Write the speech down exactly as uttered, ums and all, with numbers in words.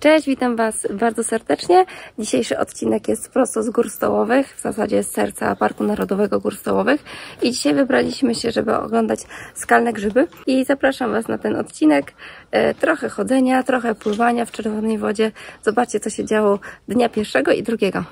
Cześć, witam Was bardzo serdecznie. Dzisiejszy odcinek jest prosto z Gór Stołowych, w zasadzie z serca Parku Narodowego Gór Stołowych. I dzisiaj wybraliśmy się, żeby oglądać skalne grzyby. I zapraszam Was na ten odcinek. E, trochę chodzenia, trochę pływania w czerwonej wodzie. Zobaczcie, co się działo dnia pierwszego i drugiego.